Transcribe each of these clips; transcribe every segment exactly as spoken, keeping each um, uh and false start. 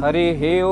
हरि हे ओ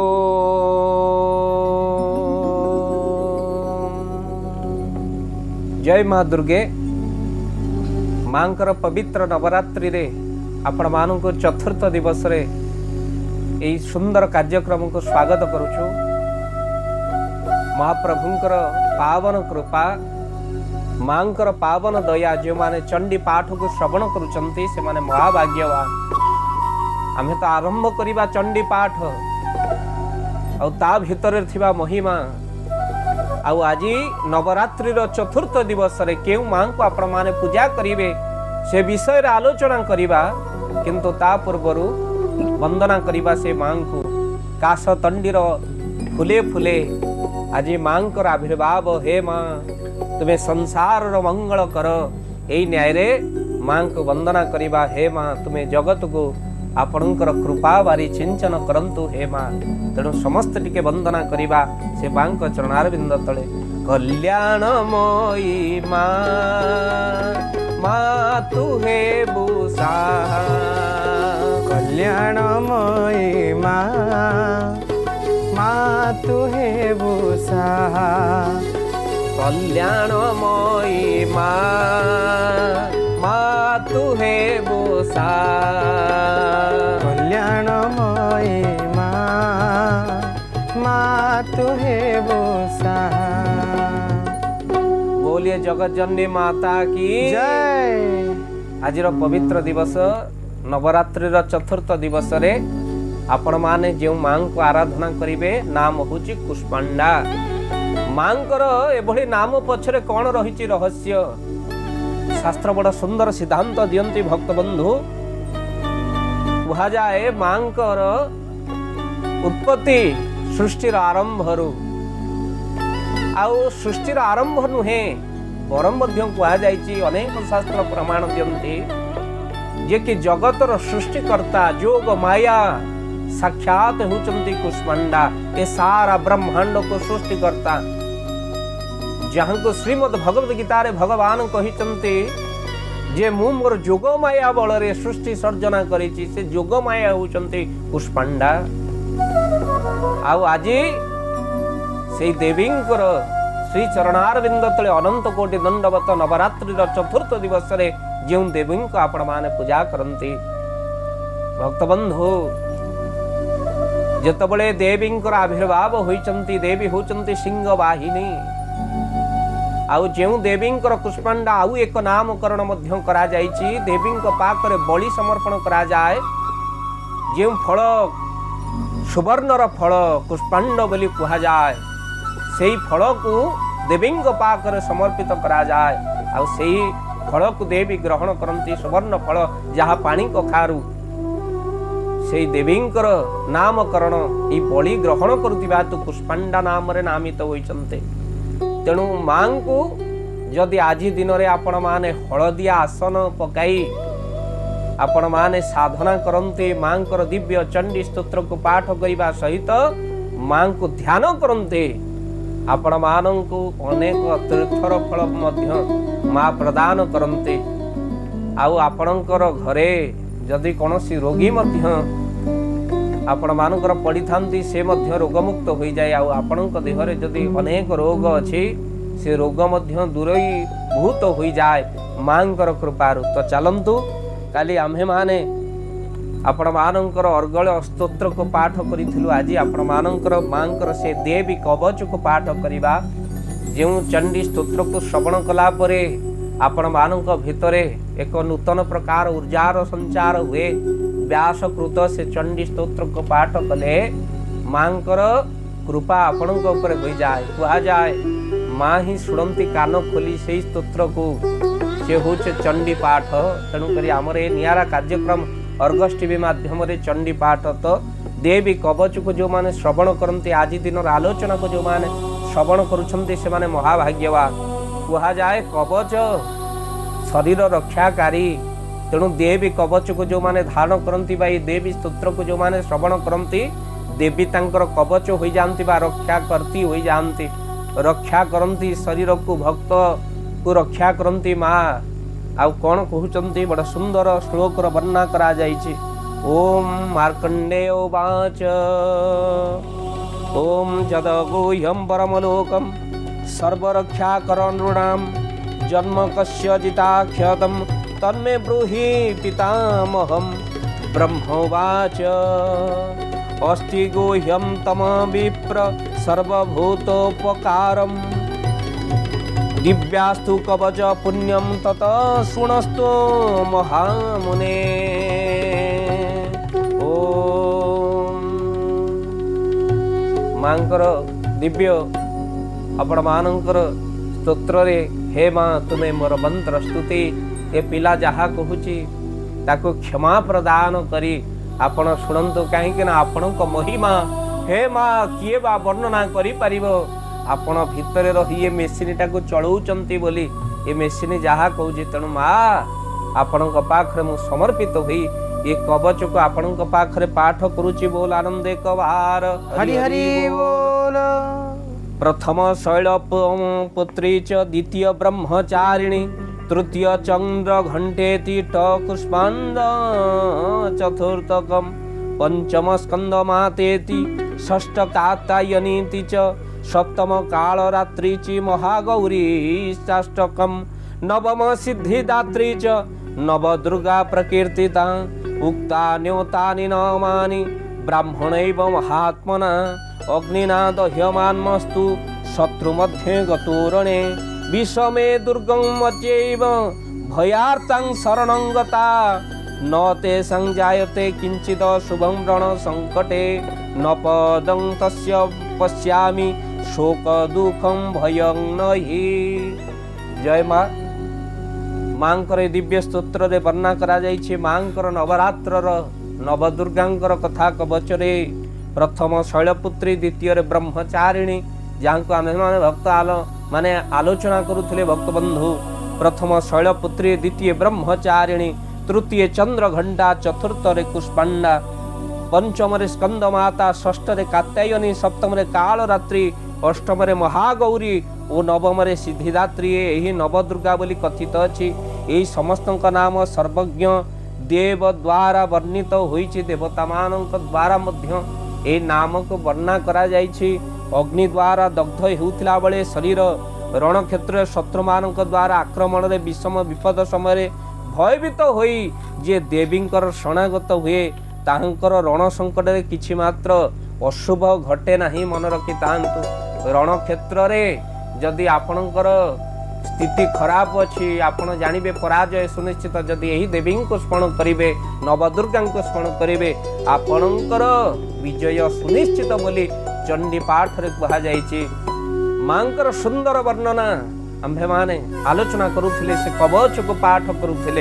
जय माँ दुर्गे मांकर पवित्र नवरात्रि रे आपण मानक चतुर्थ दिवस रे यही सुंदर कार्यक्रम को स्वागत करुछु। महाप्रभुंकर पावन कृपा मांकर पावन दया जो माने चंडी पाठ को श्रवण करुचंती से माने महाभाग्यवान। आमे तो आरंभ करिबा चंडी पाठ और ता भितर थिबा महिमा आउ आज नवरात्रि चतुर्थ दिवस रे केउ मां को आपण माने पूजा करिवे से विषय रे आलोचना करिबा, किंतु ता पूर्वरु वंदना करिबा से मां को काश तंडीर फुले फुले आज मां को आविर्भाव। हे मां तुम्हें संसार रो मंगल कर एई न्याय रे मां को वंदना करिबा। हे मां तुम्हें जगत को आपणकर कृपा बारी चिंतन करंतु। हे मां तेणु समस्त टिके वंदना करिबा से मां को चरणारविंद तले। कल्याणमयी मां मां तू हे बुसा, कल्याणमयी मां मां तू हे बुसा, कल्याणमयी मां मां तू हे बुसा, कल्याणमयी मां मां तू हे बुसा। बोलिए जगत जननी माता की जय। आज पवित्र दिवस नवरात्रि चतुर्थ दिवस रे आपण माने जो मां को आराधना करिवे नाम होची कुष्मांडा। मांकर एभली नाम पछरे कौन रहिची रहस्य शास्त्र बड़ा सुंदर सिद्धांत दियंती भक्त बंधु। कहा जाए मांकर उत्पत्ति सृष्टिर आरंभ रु आउ सृष्टिर आरंभ नुहे बरम मध्य कहा जाइछि। अनेक शास्त्र प्रमाण दियंती जे कि जगतर सृष्टिकर्ता जोग माया साक्षात होचंती कुष्मांडा। ए सारा ब्रह्मांड को सृष्टिकर्ता जहां को श्रीमद् भगवद गीता रे भगवान कहिचंती जे मु मोर जोग माया बल रे सृष्टि सर्जना करिछि। से जोग माया होचंती कुष्मांडा। आउ आज से देवींकर श्री चरणारविंद तले अनंत कोटि दंडवत नवरात्रि चतुर्थ दिवस रे जो देवी को आपण माने पूजा करंती। भक्तबंधु जतबले देवींकर आविर्भाव होइचंती देवी होचंती सिंह वाहिनी। आउ जो देवींकर कुष्मांडा आउ एक नामकरण मध्य करा जाइछि। देवींक पाखरे बलि समर्पण करा जाए। जो फल सुवर्णर फल कुष्मांड बोली कहा जाए सेई फल को देवींक पाखरे समर्पित करा जाए। आउ सेई फल को देवी ग्रहण करंती। सुवर्ण फल जहाँ पानी कखारू से देवींकर नामकरण ई बलि ग्रहण करुथिबा तो कुष्मांडा नाम रे नामित होइचंते। तेणु मां को जदि आज दिन रे आपण माने हलदिया आसन पकाई आपण माने साधना करंते मांकर दिव्य चंडी स्तोत्र को पाठ करिबा सहित मां को ध्यान करंते आपण मानंकु अनेक तीर्थर फल मध्य मां प्रदान करंते। आउ आपणकर घरे जदि कोनोसी रोगी मध्य आपण मानकर पड़ी थांती से मध्य रोगमुक्त हो जाए। आउ आपणक देहरे जदि अनेक रोग अछि से रोग मध्य दूरई भूत हो जाए मांकर कृपारु। तो चलंतु काली आम्हे माने आपण मानकर अर्गल स्तोत्र को पाठ करिथिलु। आज आपण मानकर मांकर से देवी कवच को पाठ करिबा। जो चंडी स्तोत्र को श्रवण कला परे आपण मानक भितरे एक नूतन प्रकार ऊर्जार संचार हुए। व्यासकृत से चंडी स्तोत्र को पाठ कले मांकर कृपा आपणक ऊपर हो जाए। कहा जाए माँ ही शुणती कान खोली से स्तोत्र को से होचे चंडी पाठ। तेणु करी आमर ए नियारा कार्यक्रम अर्गस टीवी माध्यम रे चंडी पाठ तो देवी कवच को जो माने श्रवण करते आज दिन आलोचना को जो माने श्रवण करुछंती से माने महाभाग्यवान। कहा जाए कवच शरीर रक्षाकारी। तेणु देवी कवच को जो माने धारण करंती बा देवी स्तोत्र को जो माने श्रवण करंती देवी तांकर कवच हो जाती बा रक्षा करती हो जाती रक्षा करंती शरीर को भक्त को रक्षा करंती माँ। आउ कौन कहते बड़ा सुंदर श्लोक वर्णना करा जाइछि। ओम मार्कंडेय उवाच ओम जदगुह्यं परमलोकं सर्वरक्षाकरणृणां जन्म कस्यचिदाख्यातं तन्मे ब्रूहि पितामहं। ब्रह्मोवाच अस्ति गुह्यं तम विप्र सर्वभूतोपकारं दिव्यास्तु कवच पुण्यं तत शृणस्तु महामुने। ओम मांकर दिव्य आपण मानकर स्तोत्र रे हे मां तुम्हें मोर मंत्र स्तुति ए पिला जहा कहूची ताको क्षमा प्रदान करी आपण शुणु कहीं आपण महिमा हे माँ किए बा वर्णना करि परिबो आपण भितर रही ये मेसीन टाको चलाउचंती बोली ये मेसीन जहा कहूची तेणु माँ आपण पाखरे मु समर्पित हुई ये कवच को आपण पाखरे पाठ करुची बोल आनंदे कवार हरि हरि बोल। प्रथम शैल पुत्री च द्वितीय ब्रह्मचारिणी तृतीय चंद्र घंटेति टकुष्मांड चतुर्थकम पंचम स्कंद मातेति षष्ठ कात्यायनीति च सप्तम काल रात्रि च महागौरी षष्ठकम नवम सिद्धिदात्री च नव दुर्गा प्रकीर्तिता उक्ता न्योतानि नामानि ब्राह्मणैव महात्मना अग्निना दह्यमानमस्तु शत्रु मध्ये गतोरणे विषमे दुर्गं मच्चैव भयार्तं शरणं गता न ते संजायते किंचिद शुभं व्रण संकटे न पदं तस्य पश्यामि शोक दुखं भयं नहि। जय माँ मांकर दिव्य स्तोत्र रे वर्णना करा जाइछे मांकर नवरात्रर नवदुर्गांकर कथा कवचरे प्रथम शैलपुत्री द्वितीय ब्रह्मचारिणी जहाँ को आम भक्त आलो माने आलोचना करुले भक्त बंधु प्रथम शैलपुत्री द्वितीय ब्रह्मचारिणी तृतीय चंद्र घंटा चतुर्थ रे कुष्मांडा पंचम स्कंद माता षष्ठ कात्यायनी सप्तम काल रात्रि अष्टम महागौरी और नवम सिद्धिदात्री यही नवदुर्गा बोली कथित अच्छी यही समस्त नाम सर्वज्ञ देव द्वारा वर्णित होइछि देवता मानक द्वारा मध्य ए नाम को वर्णना करा जाइछि। अग्नि द्वारा दग्ध होउथिला बेले शरीर रण क्षेत्र शत्रु मानक द्वारा आक्रमण रे विषम विपद समय भयभीत होई जे देवींकर शरणागत हुए ताहंकर रण संकट रे किछि मात्र अशुभ घटे नाही मन रखि तांतु रण क्षेत्र रे जदि आपणकर स्थिति खराब अच्छी आपण जानिबे पराजय सुनिश्चित जदि यही देवी को स्मरण करिवे नवदुर्गा को स्मरण करिवे आपणकर विजय सुनिश्चित बोली चंडी पाठ रे कहा जाइछि। मांकर सुंदर वर्णना आम्भे माने आलोचना करुथिले से कवच को पाठ करुथिले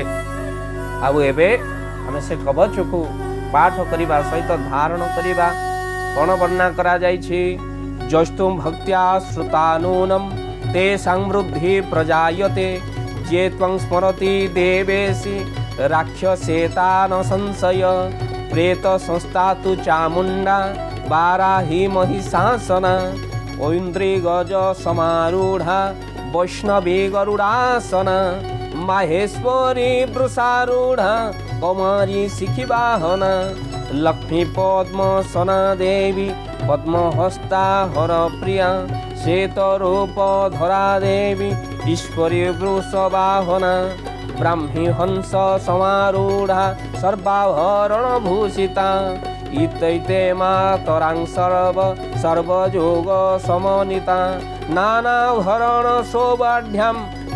आउ एबे हमें से कवच को पाठ करिबा सहित धारण करिबा कोन वर्णना करा जाइछि। जस्तुम भक्त्या श्रुतानूनम ते संवृद्धि प्रजायते जे त्वं स्मरति देवेशि राक्षसेता न संशय प्रेत संस्था तु चामुंडा बाराही महिषासना ऐन्द्री गज समारूढ़ा वैष्णवी गरुड़ासना माहेश्वरी वृषारूढ़ा कौमारी शिखिवाहना लक्ष्मी पद्मसना देवी पद्महस्ता हर प्रिया श्वेत रूप धरा देवी ईश्वरी वृषवाहना ब्राह्मी हंस समारूढ़ा सर्वाभरण भूषिता इतैते मातरां सर्व सर्वयोग समन्विता नानाभरण शोभाढ्यां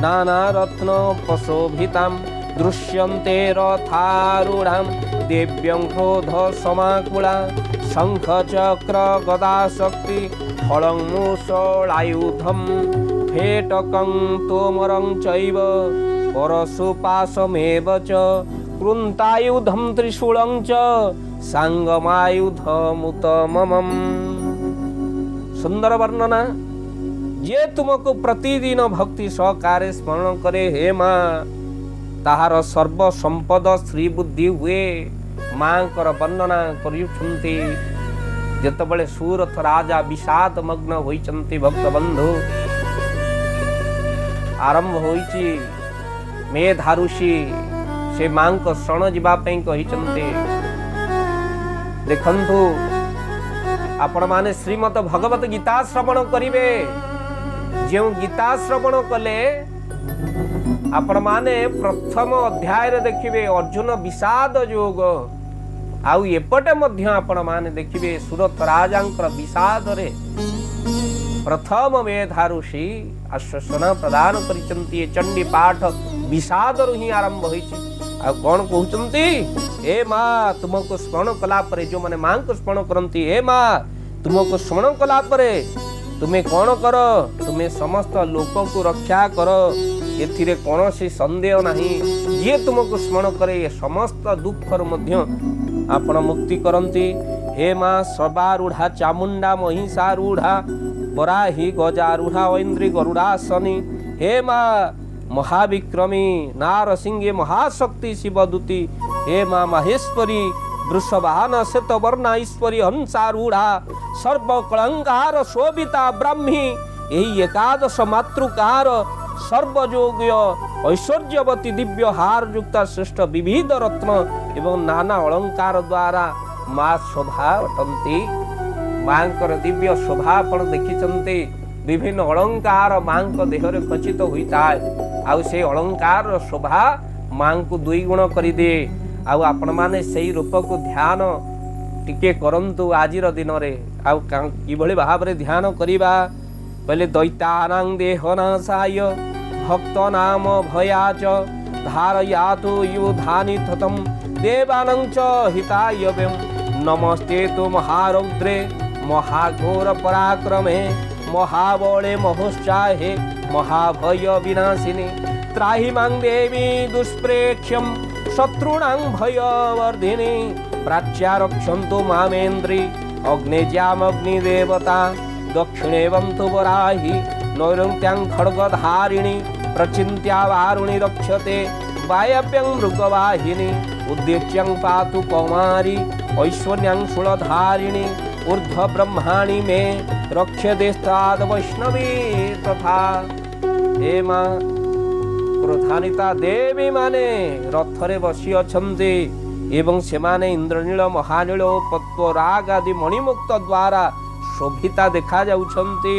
नानारत्नोपशोभितां दृश्यन्ते रथारूढां देव्यं क्रोध समाकुला शंख चक्र गदा शक्ति फलं मूषलायुधं फेटकं तोमरं चैव परशुपाशमेव च कृन्तायुधं त्रिशूलं च सांगमायुधमुतमम्। सुंदर वर्णना जे तुमको प्रतिदिन भक्ति सहकारे स्मरण करे हे माँ ताहार सर्व संपद श्री बुद्धि हुए माँ कर वर्णना करुछन्ति। जेतबेले सूरथ राजा विषाद मग्न होइछन्ति भक्त बंधु आरंभ होइछि मेधारुषि से माँ को शरण जीवा कही देखंतु आपण माने श्रीमद भगवत गीता श्रवण करिवे जो गीता श्रवण कले आपण माने प्रथम अध्याय रे देखिबे अर्जुन विषाद योग आउ एपटे मध्य आपण माने देखिबे सुरथ राजांकर विषाद रे प्रथम मेधा ऋषि आश्वासन प्रदान करिसंती चंडी पाठ विषाद रु ही आरंभ होइछि आ कोन कहउचंती ए मां तुमको स्मरण कला परे जो माने मां को स्मरण करंती ए मां तुमको स्मरण कला परे तुम्हें कौन कर तुम्हें समस्त लोक को रक्षा कर एथिरे कौनसी संदेह नहीं जे तुमको स्मरण करे ये समस्त दुखर मध्य आपण मुक्ति करंती हे मां सर्वारूढ़ा चामुंडा महिषारूढ़ा बराही गजारूढ़ा ऐन्द्री गरुड़ासनी हे मां महाविक्रमी नारसिंहे महाशक्ति शिवदूती हे मां माहेश्वरी वृषभान श्वेत वर्णा ईश्वरी हंसारूढ़ा सर्वकलंकार शोभिता ब्राह्मी यही एकादश मातृकार सर्वयोग्य ऐश्वर्यवती दिव्य हार युक्ता श्रेष्ठ विविध रत्न एवं नाना अलंकार द्वारा माँ शोभा अटंती मांकर दिव्य शोभा आपण देखिचंती विभिन्न अलंकार मां देहरे खचित होता है आउ से अलंकार शोभा मां को दुई गुण कर दे आउ आपण माने सेही रूप को ध्यान टिके करंतु आजिर दिन रे आउ किभଳି भाबरे ध्यान करिबा पहले दैतानां देहनाशाय भक्त नाम भयाच धारयातु युधानि ततं देवानां च हिताय वयं नमस्ते तु महारौद्रे महाघोर पराक्रमे महाबले महोत्साहे महाभय विनाशिनी त्राहि मां देवी दुष्प्रेक्ष्यं शत्रुणां भयवर्धिनी प्राच्या रक्षन्तु मामेन्द्री अग्निजामग्निदेवता दक्षिणेवं तु वराहि नैरन्त्यां खड्गधारिणी प्रचिन्त्या वारुणि रक्षते वायव्यं मृगवाहिनी उद्देश्यं पातु कौमारी ऐश्वर्यां शूलधारिणी ऊर्ध्व ब्रह्माणि मे रक्षदेस्ताद् वैष्णवी तथा हे मां क्रोधान्विता देवी माने रथरे बसी अछन्ति एवं सेमाने इंद्रनील महानील पद्मराग आदि मणिमुक्त द्वारा शोभिता देखा जाउछन्ति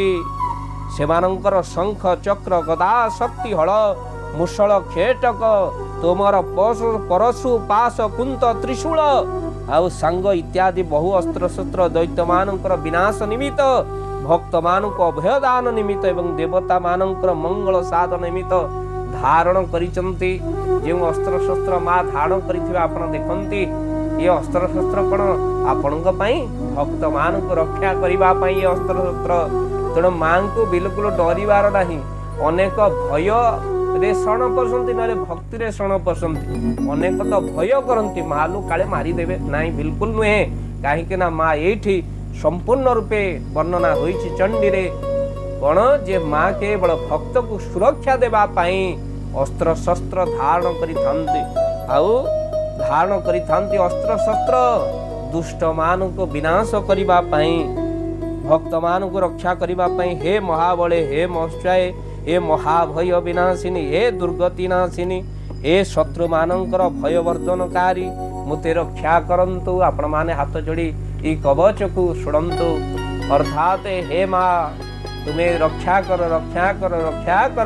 सेमानंकर शंख चक्र गदा शक्ति हल मुसल खेटक तोमर परशु पाश कुंत त्रिशूल आउ सांग इत्यादि बहु अस्त्र शस्त्र दैत्य मानकर विनाश निमित्त भक्त मानक अभयदान निमित्त एवं देवता मानकर मंगल साधन निमित्त धारण करिचंती जो अस्त्र शस्त्र माँ धारण करिथिबा आपण देखंती ये अस्त्र शस्त्र कौन आपणक पई भक्त मान को रक्षा करिबा पई ये अस्त्र शस्त्र तेणु माँ को बिल्कुल डरिबार नाही अनेक भय रे शरण पसंती ना भक्ति रे शरण पसंती अनेक तो भय करंती मालू काले मारी देबे नाही बिल्कुल नुहे काहे ना माँ एठी संपूर्ण रूपे वर्णना होईछि चंडी रे कौन जे माँ केवल भक्त को सुरक्षा देबा पाई अस्त्र शस्त्र धारण करि थांती आउ धारण करि थांती अस्त्र शस्त्र दुष्ट मान को विनाश करिबा पाई भक्त मान को रक्षा करिबा पाई हे महाबले हे महोत्साय हे महाभय विनाशिनी हे दुर्गति नाशिनी हे शत्रु मानकर भय वर्धनकारी मुते रक्षा करंतु आपण माने हाथ जोड़ी ई कवच को सुनंतु अर्थात हे माँ तुम्हें रक्षा कर रक्षा कर रक्षा कर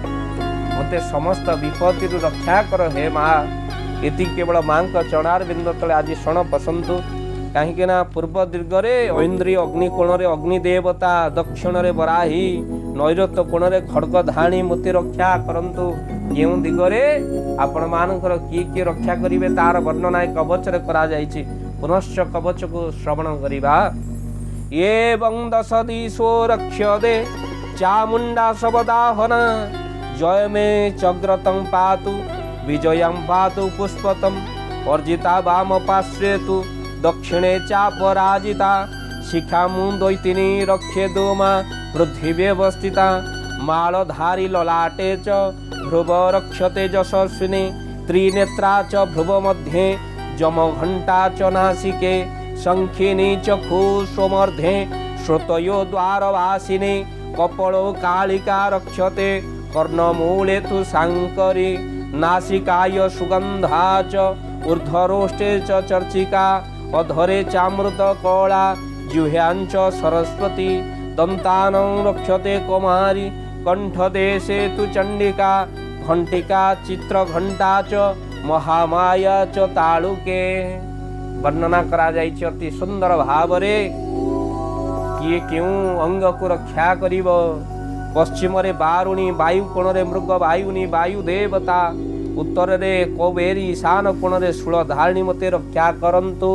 मते समस्त विपत्ति रक्षा कर हे माँ इति केवल माँ का चढ़ार बिंद तले आज क्षण पसंतु कहीं पूर्व दीर्घ ऐन्द्री अग्निकोण अग्निदेवता दक्षिण रे बराही नैऋत्य कोण खड्ग धाणी मुते रक्षा करंतु केउं दिगरे आपण मानकर किए किए रक्षा करिवे तार वर्णना कवच रे करा जायछि पुनश्च कवच को श्रवण करिबा एवं दश दिशो रक्ष्यते चामुंडा शबदाहना जय मे चग्रतं पातु विजयं पातु पुष्पतम अर्जिता वाम पार्श्वे तु दक्षिणे चापराजिता शिखा मुंदैतिनी रक्षे दोमा वृद्धि व्यवस्थिता मालधारी ललाटे च भ्रुव रक्षते यशस्विनी त्रिनेत्रा च भ्रुव मध्ये जम घंटा च नासिके शंखिनी च खूष्मर्धे श्रुतयो द्वारवासिनी कपलो कालिका रक्षते कर्णमूले तु सांकरी नासिकाय सुगंधा च ऊर्ध्वरोष्टे च चर्चिका अधरे चामृत कला जिह्वांच सरस्वती दंतानं रक्षते कुमारी कंठदेशे तु चंडिका घंटिका चित्र घंटा च महामाया च तालुके। वर्णना करा जाइछि अति सुंदर भावरे किए क्यों अंग को रक्षा करिब। पश्चिम रे बारुणी वायु कोण रे मृग वायुनी वायु देवता उत्तर रे कोबेरी ईशान कोण रे शूल धारिणी मते रक्षा करंतु।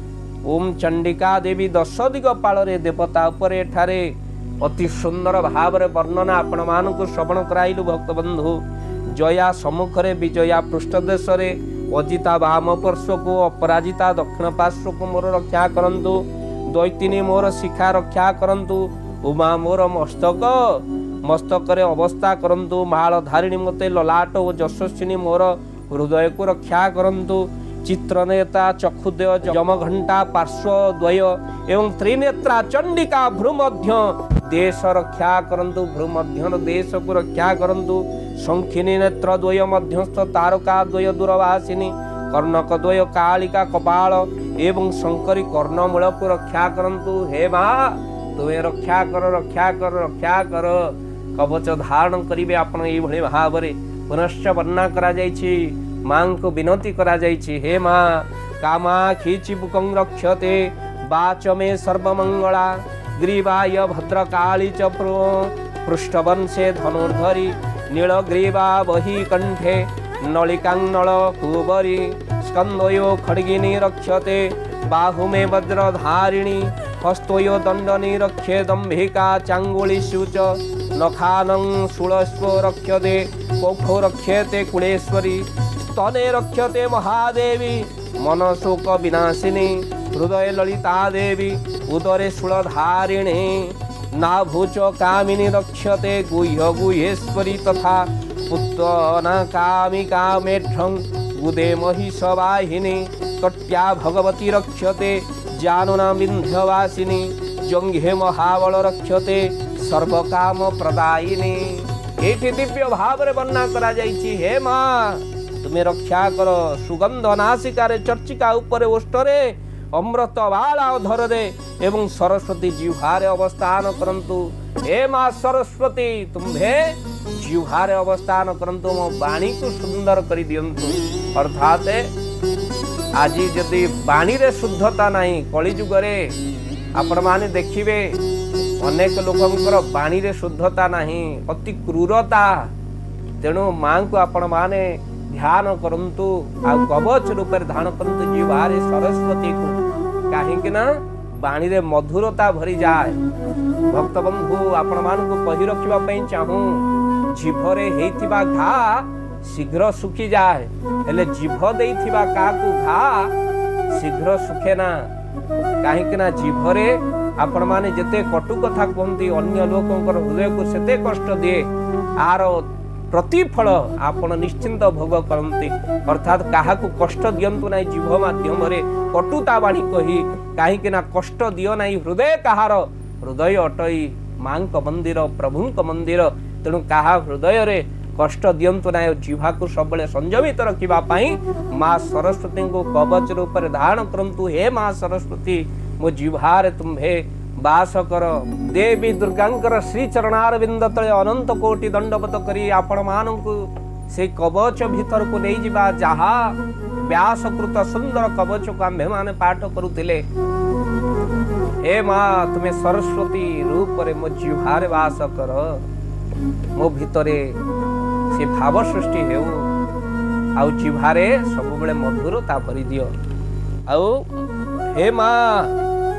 ओम चंडिका देवी दश दिग पाଳରେ देवता उपरे एठारे अति सुंदर भावरे वर्णना आपण मानकु श्रवण कराइलु भक्त बंधु। जया सम्मुखरे विजया पृष्ठदेश रे अजिता वाम पार्श्व को अपराजिता दक्षिण पार्श्व को मोर रक्षा करंतु। दैतिनी मोर शिखा रक्षा करंतु। उमा मोर मस्तक मस्तक रे अवस्था करंतु। माल धारिणी मते ललाट और यशस्विनी मोर हृदय को रक्षा करंतु। चित्रनेता चक्षुदेव जमघंटा पार्श्व द्वय एवं त्रिनेत्रा चंडिका भ्रूमध्य देश रक्षा करंतु। भ्रूमध्य देश को रक्षा करंतु। शंखिनी नेत्र द्वय मध्यस्थ तारका द्वय दूरवासिनी कर्णक द्वय कालिका कपाल एवं शंकरी कर्णमूल को रक्षा करंतु। हे मां तुम्हें रक्षा कर रक्षा कर रक्षा कर। कवच धारण करिवे आपण एई भଳି भावरे पुनश्च वर्णना करा जाइछि। मां को विनती करा जाइछि। हे मां कामाक्षी चिबुकं रक्षते वाच मे सर्वमंगला ग्रीवाय भद्रकाली च पृष्ठवंशे धनुर्धरी नीलग्रीवा बहि कंठे नलिकांगनल कुबरी स्कंदयो खड्गिनी रक्षते बाहु मे वज्रधारिणी हस्तयो दंडनी रक्षे दंभिका चांगुलिषु च नखानं शूलस्व रक्षते कोखो रक्षते कुलेश्वरी स्तने रक्षते महादेवी मनशोक विनाशिनी हृदय ललिता देवी उदरे शूलधारिणी नाभुच कामिनी रक्षते गुह्य गुह्येश्वरी तथा पुत्तना कामिका मेढ्रं गुदे महिषवाहिनी कट्या भगवती रक्षते जानुना विंध्यवासिनी जंघे महाबल रक्षते सर्वकाम प्रदायिनी। एठी दिव्य भाव रे वर्णना करा जाइछि। हे मां तुम्हें रक्षा कर। सुगंध नासिकारे चर्चिका उपरे ओष्ठरे अमृत बाला धररे एवं सरस्वती जिह्वारे अवस्थान करंतु। हे मां सरस्वती तुम्हें जिह्वारे अवस्थान करंतु। मो वाणी को सुंदर करि दियंतु। अर्थात आज जदि वाणी रे शुद्धता नहीं कली जुगरे आपण माने देखिबे अनेक लोकंकर वाणी रे शुद्धता नहीं अति क्रूरता। तेणु मां को आपण माने ध्यान करंतु आ कवच रूप धारण करंतु जिह्वारे सरस्वती को। काहेकि ना वाणी रे मधुरता भरी जाए। भक्त बंधु आपण मान को कहि रखिबा पई चाहूं जिभरे हेइथिबा घा शीघ्र सुखी जाए हेले जिभ देइथिबा काकू घा शीघ्र सुखे ना। काहेकि ना जिभरे आपण माने जते कटु कथा कहंती अन्य लोकंकर हृदय को सेते कष्ट दिए आर प्रतिफल आपण निश्चिंत भोग करंती। अर्थात काहाकू कष्ट दियंतु नाही जिभ माध्यम रे कटुता बाणी कही। काहेकि ना कष्ट दियो नाही हृदय कहार हृदय अटई मां को मंदिर प्रभु को मंदिर। तेणु काहा हृदय रे कष्ट दियंतु ना। जिह्वा को सबले संयमित रखिबा पई मां सरस्वती को कवच रूप धारण करंतु। हे मां सरस्वती मो जिह्वारे तुम्हे वास कर। देवी दुर्गांकर श्री चरणारविंद तले अनंत कोटि दंडवत करी आपण मानकु से कवच भीतर को नहीं जिबा। जहा व्यासकृत सुंदर कवच को आम्भे माने पाठ करुथिले। हे मां तुम्हें सरस्वती रूप रे मो जिह्वारे वास कर। मो भितरे से भाव सृष्टि हेउ आउ जिह्वारे सब बेले मधुरता भरी दियो। आउ हे मां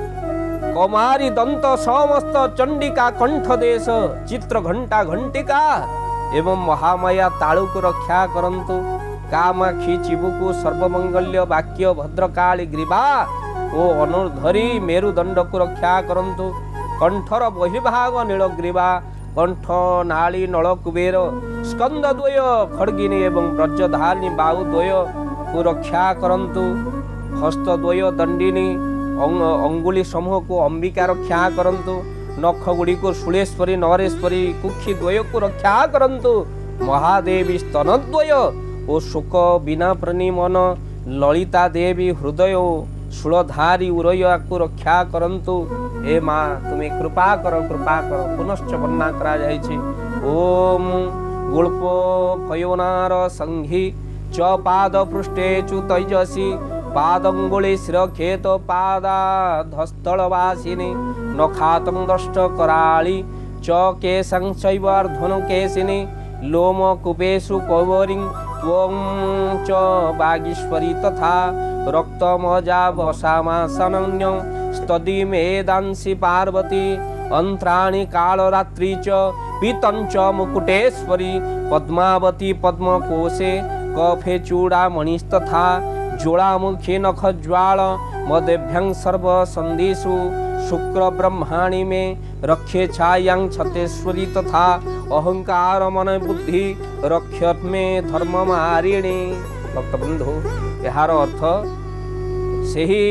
कमारी दंत समस्त चंडिका कंठ देश चित्र घंटा घंटिका एवं महामाया तालु को रक्षा करंतु। कामाक्षी चिबुकु सर्वमंगल्य वाक्य भद्रकाली ग्रीवा ओ अनुधरी मेरुदंड को रक्षा करंतु। कंठर बहिर्भाग नीलग्रीवा कंठ नाली नल कुबेर स्कंद द्वय खड्गिनी एवं ब्रजधारिणी बाहु द्वय को रक्षा करंतु। हस्त द्वय दंडिनी अंगुली समूह को अंबिका रक्षा करंतु। नख गुड़ी को शूलेश्वरी नरेश्वरी कुक्षी द्वय को रक्षा करंतु। महादेवी स्तनद्वय ओ शोक बिना प्रणी मन ललिता देवी हृदय शूलधारी उरया को रक्षा करंतु हे माँ तुम्हें कृपा कर कृपा कर पुनश्च वर्णना करा जायछि। ओम गुल्पो फयोनार संघी च पाद पृष्ठे चु तैजसी पादंगुली शिरखेत पादा धस्तलवासिनी नखातं दष्ट कराळी च केशं चैवार्धनु केशिनी लोम कुपेषु कौवरिं त्वं च वागीश्वरी तथा रक्तमजा वसामासनन्यं स्तदी मेदांसि पार्वती अंत्राणि कालरात्रि च पीतं च मुकुटेश्वरी पद्मावती पद्मकोशे कफे चूड़ामणिस्तथा ज्वालामुखी नखज्वाल मदेभ्यं सर्वसन्धिषु शुक्र ब्रह्माणि मे रक्षे छायां छतेश्वरी तथा अहंकार मन बुद्धि रक्षत मे धर्म मारिणी। भक्तबंधु यार अर्थ सही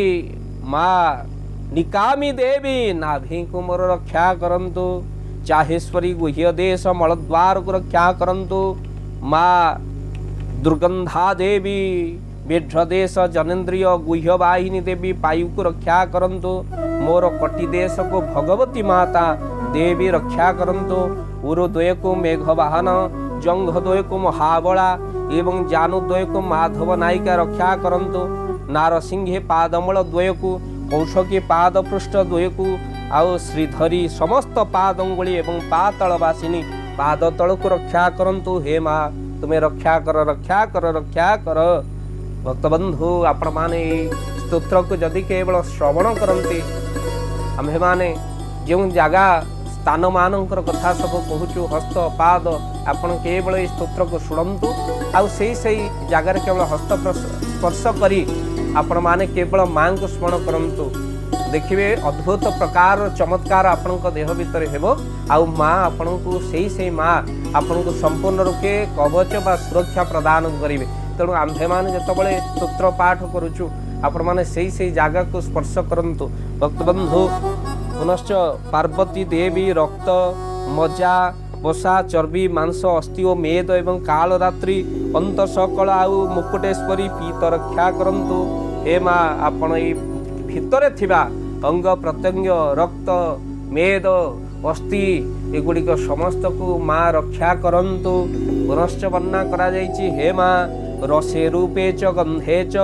माँ निकामी देवी नाभि को मोर रक्षा करंतु चाहेश्वरी गुह्य देश मलद्वार को रक्षा करंतु माँ दुर्गंधा देवी मेढ्रदेश जनेन्द्रिय गुह्य वाहिनी देवी पायु को रक्षा करंतु मोर कटी देश को भगवती माता देवी रक्षा करंतु उरुद्वय को मेघवाहन जंघद्वय को महाबला एवं जानुद्वय को माधव नायिका रक्षा करंतु नारसिंहे पादमूल द्वय को कौशकी पाद पृष्ठ द्वय को आउ श्रीधरी समस्त पाद अंगुली एवं पातलवासिनी पाद तल को रक्षा करंतु हे माँ तुम्हें रक्षा कर रक्षा कर रक्षा कर। भक्तबंधु आपण माने स्तोत्र को जदि केवल श्रवण करते आम्भे माने जो जगह स्थान मानकर कथा सब कहूँ हस्त पाद आपण केवल ये स्तोत्र को शुणु आउ से जगार केवल हस्त स्पर्श करी आपण माने केवल माँ को स्मरण करंतु देखिए अद्भुत प्रकार चमत्कार आपण देह भितर हेबो आउ माँ आपण को सही से माँ आपण को संपूर्ण रूपे कवच बा सुरक्षा प्रदान करिवे। तेणु आम्भे माने जेतबळे स्तोत्र पाठ करूछु आपण माने सही सही जगह को स्पर्श करंतु। भक्तबंधु पुनश्च पार्वती देवी रक्त मजा बसा चर्बी मांस अस्थि और मेद एवं काल रात्रि अंत सकल आउ मुकुटेश्वरी पीत रक्षा करंतु हे माँ आपण ई भितरे थिबा अंग प्रत्यंग रक्त मेद अस्थि एगुड़िक समस्त को माँ रक्षा करंतु। पुनश्च वर्णना करा जायछि हे माँ रसे रूपे च गंधे च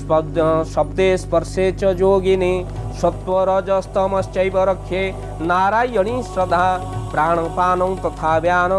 शब्दे स्पर्शे च जोगिनी सत्वरजस्तमश्चैव रक्षे नारायणी श्रद्धा प्राणपानं तथा व्यान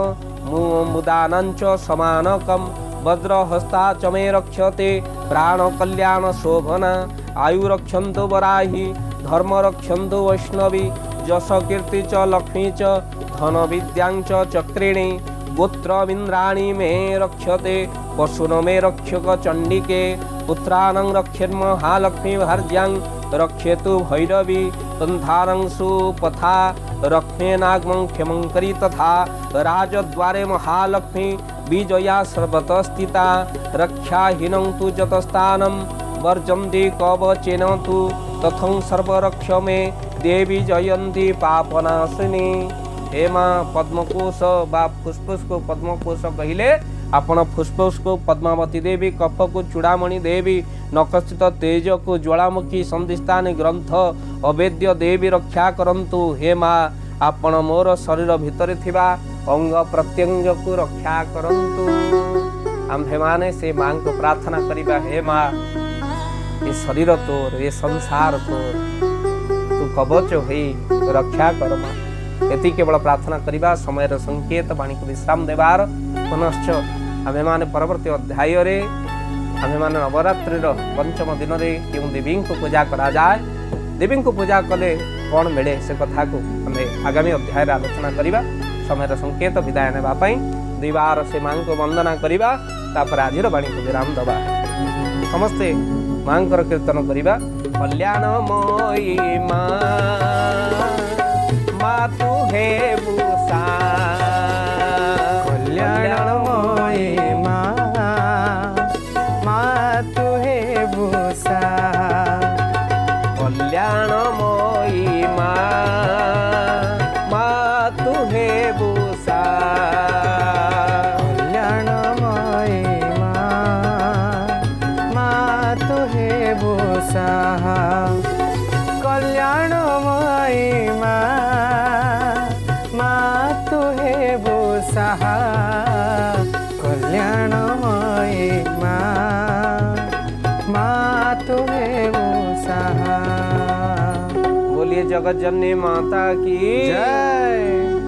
मुदानं च समानकं वज्रहस्ता च मे रक्षते प्राणकल्याण शोभना आयु रक्षन्तु वराहि धर्म रक्षन्तु वैष्णवी यश कीर्ति च लक्ष्मी च धन विद्यां च चक्रिणी गोत्रमिन्द्राणि मे रक्षते पशुन मे रक्षक चंडिके पुत्रानं रक्षेन्महालक्ष्मी भार्यां रक्षेतु भैरवी तन्धारं सुपथा रक्ष्मेनाग्मं क्षमंकरी तथा राजद्वारे महालक्ष्मी विजया सर्वतः स्थिता रक्षाहीनं तु जतस्थानं वर्जन्ति कवचेन तु तथं सर्वरक्ष मे देवी जयंती पापनाशिनी। हे माँ पद्मकोश बा फुसफुस को पद्मकोश कहले आपण फुसफुस को पद्मावती देवी कफ को चूड़ामणि देवी नखस्थित तेज को ज्वालामुखी संधिस्थान ग्रंथ अवेद्य देवी रक्षा करंतु। हे माँ आपण मोर शरीर भितर थिबा अंग प्रत्यंग को रक्षा करंतु। आम्भे माने से माँ को प्रार्थना करिबा हे माँ ये शरीर तोर ये संसार तोर तू कवच होई रक्षा कर माँ एति केवल प्रार्थना करिबा समय संकेत वाणी को विश्राम देवार। पुनश्च आमे माने परवर्ती अध्याय रे आमे माने नवरात्रि पंचम दिन रे केउं देवी को पूजा करा जाए देवी को पूजा कले कौन मिले से कथा को आमे आगामी अध्याय रे आलोचना करिबा। समय संकेत विदाय नेबा पई दुईबार से मां को वंदना करिबा तापर आजिर वाणी को विराम दबा समस्ते मांकर कीर्तन करिबा। कल्याणमयी मां माँ तू हे भूषा कल्याणमयी माँ माँ तू हे भूषा कल्याणमयी माँ माँ तू हे भूषा कल्याणमयी माँ माँ तू हे भूषा। कल्याणमयी माँ माँ तू हेबु साहा कल्याणमयी माँ माँ तू हेबु साहा। बोलिए जगत जननी माता की जय।